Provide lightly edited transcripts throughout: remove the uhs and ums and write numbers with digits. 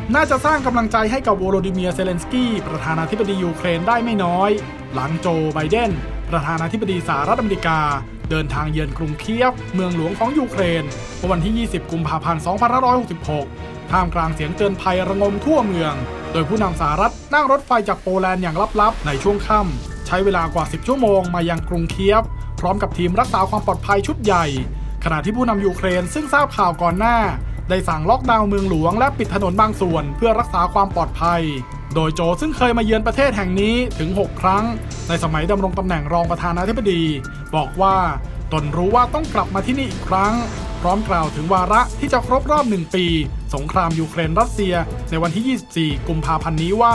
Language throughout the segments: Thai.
น่าจะสร้างกำลังใจให้กับโวโลดิเมียร์เซเลนสกี้ประธานาธิบดียูเครนได้ไม่น้อยหลังโจไบเดนประธานาธิบดีสหรัฐอเมริกาเดินทางเยือนกรุงเคียฟเมืองหลวงของยูเครนเมื่อวันที่ 20 กุมภาพันธ์ 2566 ท่ามกลางเสียงเตือนภัยระงมทั่วเมืองโดยผู้นำสหรัฐนั่งรถไฟจากโปแลนด์อย่างลับๆในช่วงค่ำใช้เวลากว่า 10 ชั่วโมงมายังกรุงเคียฟพร้อมกับทีมรักษาความปลอดภัยชุดใหญ่ขณะที่ผู้นำยูเครนซึ่งทราบข่าวก่อนหน้าได้สั่งล็อกดาวน์เมืองหลวงและปิดถนนบางส่วนเพื่อรักษาความปลอดภัยโดยโจซึ่งเคยมาเยือนประเทศแห่งนี้ถึง 6 ครั้งในสมัยดำรงตำแหน่งรองประธานาธิบดีบอกว่าตนรู้ว่าต้องกลับมาที่นี่อีกครั้งพร้อมกล่าวถึงวาระที่จะครบรอบ1 ปีสงครามยูเครนรัสเซียในวันที่ 24 กุมภาพันธ์นี้ว่า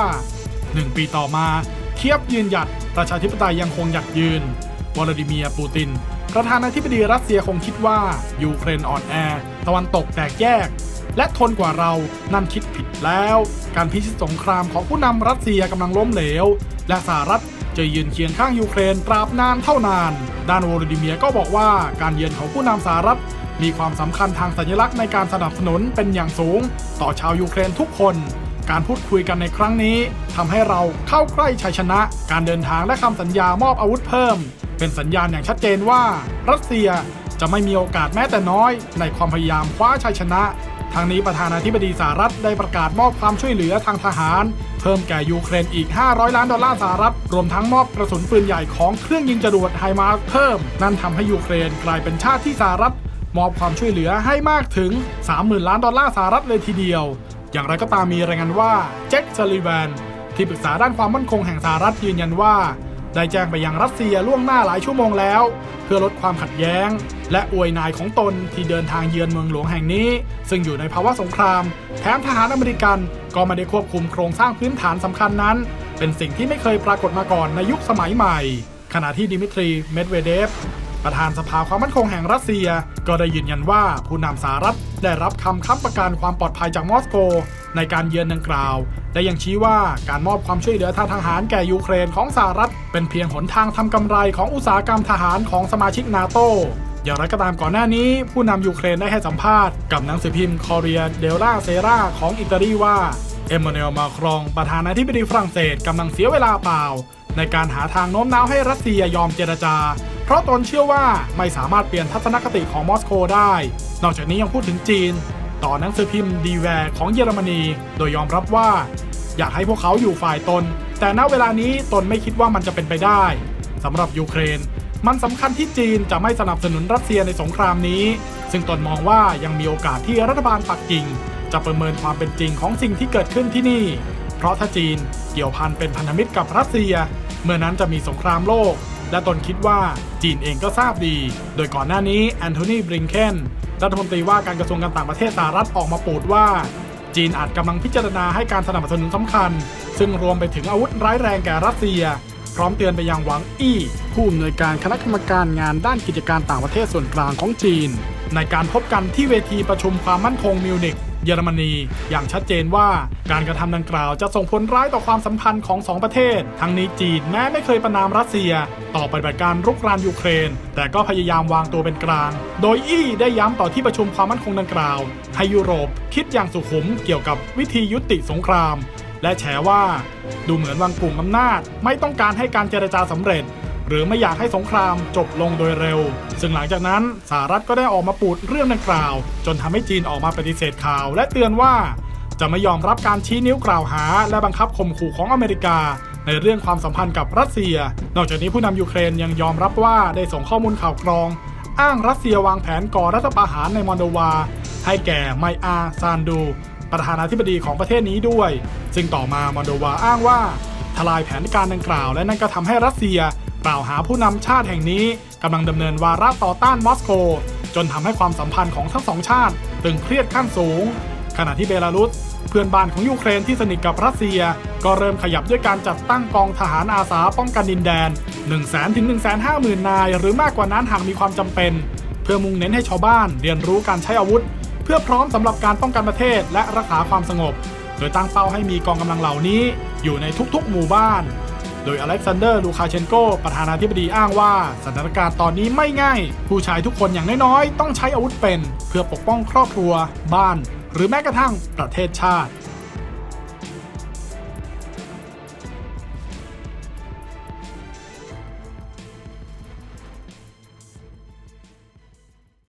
1 ปีต่อมาเคียฟยืนหยัดประชาธิปไตยยังคงหยัดยืนวลาดิเมียร์ปูตินประธานาธิบดีรัสเซียคงคิดว่ายูเครนอ่อนแอตะวันตกแตกแยกและทนกว่าเรานั่นคิดผิดแล้วการพิชิตสงครามของผู้นำรัสเซียกำลังล้มเหลวและสหรัฐจะยืนเคียงข้างยูเครนตราบนานเท่านานด้านโวโลดิเมียร์ก็บอกว่าการเยือนของผู้นำสหรัฐมีความสำคัญทางสัญลักษณ์ในการสนับสนุนเป็นอย่างสูงต่อชาวยูเครนทุกคนการพูดคุยกันในครั้งนี้ทำให้เราเข้าใกล้ชัยชนะการเดินทางและคำสัญญามอบอาวุธเพิ่มเป็นสัญญาณอย่างชัดเจนว่ารัสเซียจะไม่มีโอกาสแม้แต่น้อยในความพยายามคว้าชัยชนะทางนี้ประธานาธิบดีสหรัฐได้ประกาศมอบความช่วยเหลือทางทหารเพิ่มแก่ยูเครนอีก$500 ล้านสหรัฐรวมทั้งมอบกระสุนปืนใหญ่ของเครื่องยิงจรวดไฮมาร์สเพิ่มนั่นทำให้ยูเครนกลายเป็นชาติที่สหรัฐมอบความช่วยเหลือให้มากถึง$30,000 ล้านสหรัฐเลยทีเดียวอย่างไรก็ตามมีรายงานว่าแจ็คซัลลิแวนที่ปรึกษาด้านความมั่นคงแห่งสหรัฐยืนยันว่าได้แจ้งไปยังรัสเซียล่วงหน้าหลายชั่วโมงแล้วเพื่อลดความขัดแย้งและอวยนายของตนที่เดินทางเยือนเมืองหลวงแห่งนี้ซึ่งอยู่ในภาวะสงครามแถมทหารอเมริกันก็ไม่ได้ควบคุมโครงสร้างพื้นฐานสำคัญนั้นเป็นสิ่งที่ไม่เคยปรากฏมาก่อนในยุคสมัยใหม่ขณะที่ดิมิทรีเมดเวเดฟประธานสภาความมั่นคงแห่งรัสเซียก็ได้ยืนยันว่าผู้นำสหรัฐได้รับคำค้ำประกันความปลอดภัยจากมอสโกในการเยือนดังกล่าวและยังชี้ว่าการมอบความช่วยเหลือทางทหารแก่ยูเครนของสหรัฐเป็นเพียงหนทางทำกำไรของอุตสาหกรรมทหารของสมาชิกนาโตอย่างไรก็ตามก่อนหน้านี้ผู้นำยูเครนได้ให้สัมภาษณ์กับหนังสือพิมพ์คอเรียเดลลาเซราของอิตาลีว่าเอมมานูเอล มาครองประธานาธิบดีฝรั่งเศสกำลังเสียเวลาเปล่าในการหาทางโน้มน้าวให้รัสเซียยอมเจรจาเพราะตนเชื่อว่าไม่สามารถเปลี่ยนทัศนคติของมอสโกได้นอกจากนี้ยังพูดถึงจีนต่อหนังสือพิมพ์ดีแวร์ของเยอรมนีโดยยอมรับว่าอยากให้พวกเขาอยู่ฝ่ายตนแต่ณเวลานี้ตนไม่คิดว่ามันจะเป็นไปได้สำหรับยูเครนมันสำคัญที่จีนจะไม่สนับสนุนรัสเซียในสงครามนี้ซึ่งตนมองว่ายังมีโอกาสที่รัฐบาลปักกิ่งจะประเมินความเป็นจริงของสิ่งที่เกิดขึ้นที่นี่เพราะถ้าจีนเกี่ยวพันเป็นพันธมิตรกับรัสเซียเมื่อนั้นจะมีสงครามโลกและตนคิดว่าจีนเองก็ทราบดีโดยก่อนหน้านี้แอนโทนี บลิงเคนรัฐมนตรีว่าการกระทรวงการต่างประเทศสหรัฐออกมาปูดว่าจีนอาจกำลังพิจารณาให้การสนับสนุนสำคัญซึ่งรวมไปถึงอาวุธร้ายแรงแก่รัสเซียพร้อมเตือนไปยังหวังอี้ผู้อำนวยการคณะกรรมการงานด้านกิจการต่างประเทศส่วนกลางของจีนในการพบกันที่เวทีประชุมความมั่นคงมิวนิกเยอรมนีอย่างชัดเจนว่าการกระทำดังกล่าวจะส่งผลร้ายต่อความสัมพันธ์ของ2ประเทศทั้งนี้จีนแม้ไม่เคยประณามรัสเซียต่อปฏิบัติการรุกรานยูเครนแต่ก็พยายามวางตัวเป็นกลางโดยอี้ได้ย้ำต่อที่ประชุมความมั่นคงดังกล่าวให้ยุโรปคิดอย่างสุขุมเกี่ยวกับวิธียุติสงครามและแฉว่าดูเหมือนบางกลุ่มอำนาจไม่ต้องการให้การเจรจาสำเร็จหรือไม่อยากให้สงครามจบลงโดยเร็วซึ่งหลังจากนั้นสหรัฐก็ได้ออกมาปูดเรื่องดังกล่าวจนทำให้จีนออกมาปฏิเสธข่าวและเตือนว่าจะไม่ยอมรับการชี้นิ้วกล่าวหาและบังคับข่มขู่ของอเมริกาในเรื่องความสัมพันธ์กับรัสเซียนอกจากนี้ผู้นำยูเครนยังยอมรับว่าได้ส่งข้อมูลข่าวกรองอ้างรัสเซียวางแผนก่อรัฐประหารในมอลโดวาให้แก่ไมอาซานดูประธานาธิบดีของประเทศนี้ด้วยซึ่งต่อมามอลโดวาอ้างว่าทลายแผนการดังกล่าวและนั่นก็ทำให้รัสเซียกล่าวหาผู้นำชาติแห่งนี้กำลังดำเนินวาระต่อต้านมอสโกจนทำให้ความสัมพันธ์ของทั้งสองชาติตึงเครียดขั้นสูงขณะที่เบลารุสเพื่อนบ้านของยูเครนที่สนิทกับรัสเซียก็เริ่มขยับด้วยการจัดตั้งกองทหารอาสาป้องกันดินแดน 100,000 ถึง 150,000 นายหรือมากกว่านั้นหากมีความจำเป็นเพื่อมุ่งเน้นให้ชาวบ้านเรียนรู้การใช้อาวุธเพื่อพร้อมสำหรับการป้องกันประเทศและรักษาความสงบโดยตั้งเป้าให้มีกองกำลังเหล่านี้อยู่ในทุกๆหมู่บ้านโดยอเล็กซานเดอร์ ลูคาเชนโกประธานาธิบดีอ้างว่าสถานการณ์ตอนนี้ไม่ง่ายผู้ชายทุกคนอย่างน้อยๆต้องใช้อาวุธเป็นเพื่อปกป้องครอบครัวบ้านหรือแม้กระทั่งประเทศชาติ